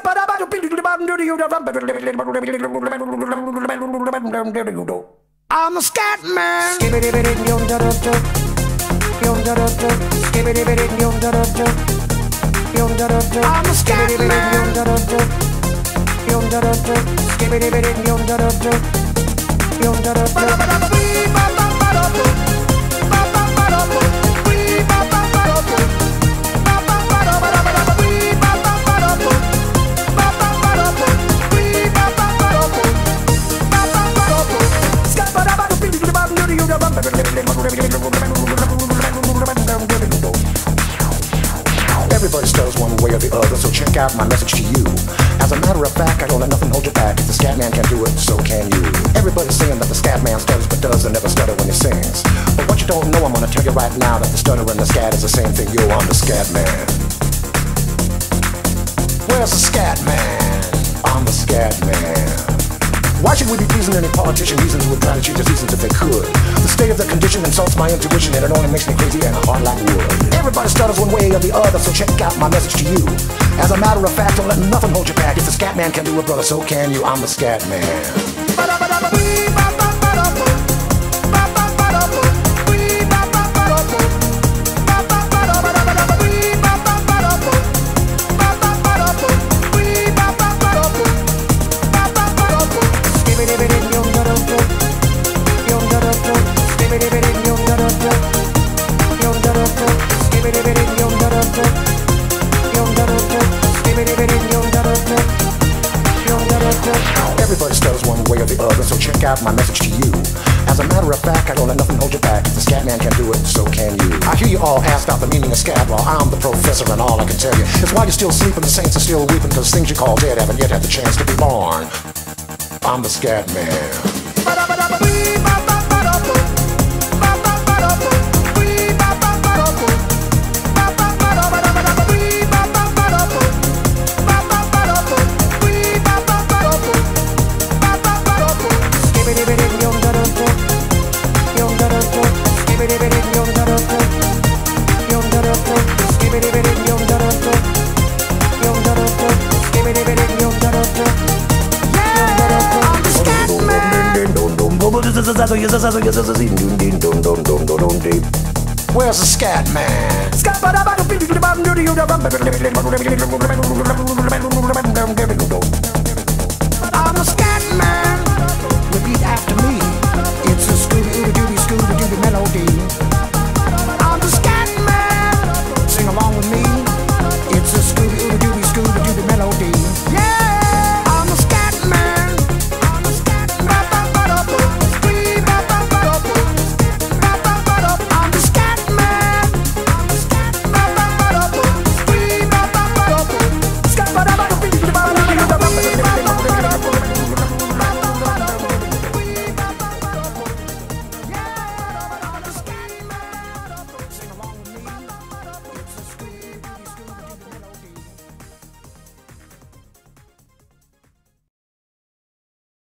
I'm a scat man. I'm a scat Everybody stutters one way or the other, so check out my message to you. As a matter of fact, I don't let nothing hold you back. If the scat man can do it, so can you. Everybody's saying that the scat man stutters but doesn't never stutter when he sings. But what you don't know, I'm gonna tell you right now, that the stutter and the scat is the same thing. Yo, I'm the scat man. Where's the scat man? I'm the scat man. Why should we be pleasing any politician reasons who would try to cheat us reasons if they could? The state of their condition insults my intuition, and it only makes me crazy and hard like wood. Everybody stutters one way or the other, so check out my message to you. As a matter of fact, don't let nothing hold you back. If the scat man can do it, brother, so can you. I'm the scat man. Everybody stutters one way or the other, so check out my message to you. As a matter of fact, I don't let nothing hold you back. If the scat man can do it, so can you. I hear you all ask out the meaning of scat. Well, I'm the professor, and all I can tell you is while you're still sleeping, the saints are still weeping, because things you call dead haven't yet had the chance to be born. I'm the scat man. Where's the scat man?